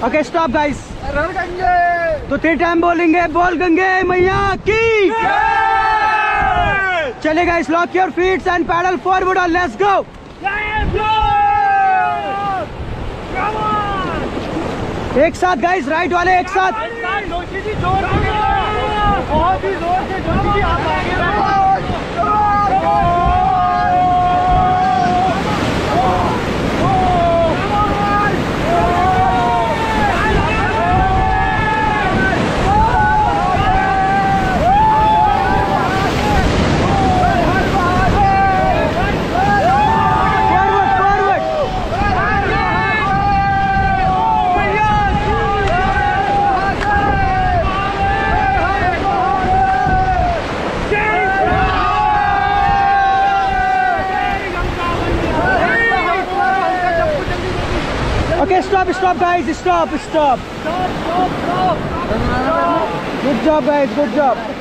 Okay stop guys. तो 3 time बोलेंगे, बोल गंगे मैया की। चले guys, lock your feets and paddle forward और लेट्स गो। एक साथ गाइस, राइट वाले एक साथ। बहुत ही जोर से Okay, stop guys, stop. Good job guys, good job.